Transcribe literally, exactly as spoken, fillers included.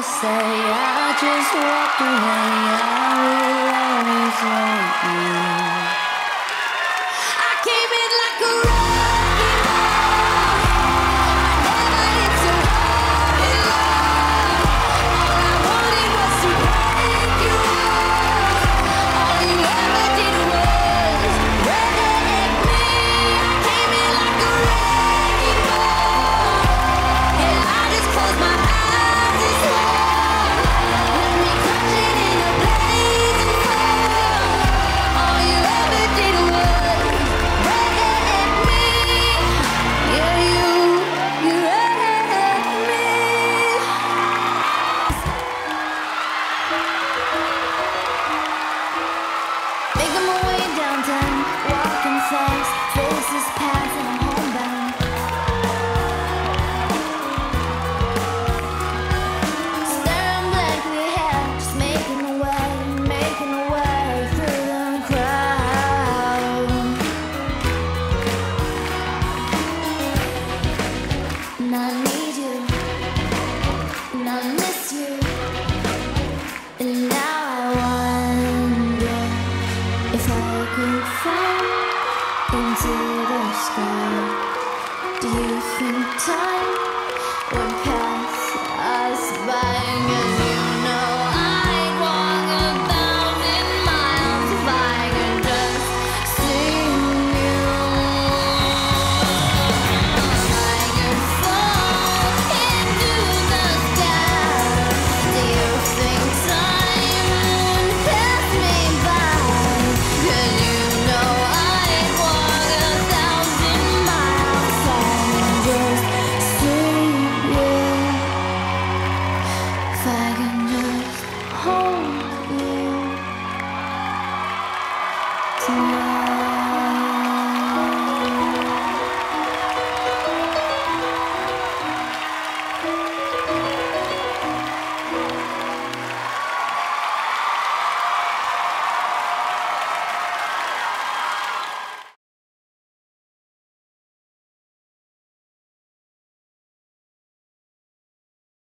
say I just walked away. I will always want you. I came in like a wrecking ball. I never hit so hard in love. All I wanted was to break you off. All you ever did was wreck me. I came in like a wrecking ball. Yeah, I just closed my eyes and swore. Let me crashing in a blazing fall. All you ever did was wreck me. Yeah, you, you wrecked me. Making my way downtown, walking fast, faces pass and I'm homebound. Staring blankly ahead, just making a way, making a way through the crowd. And I need you, and I miss you, and now I wonder if I could fall into the sky. Do you think time would pass us by? 'Cause you know I'd walk a thousand miles if I could just see you. I could fall into the sky. Do you think time would pass me by? 'Cause you know I'd walk a thousand miles if I could just see you. If I can just hold you tonight.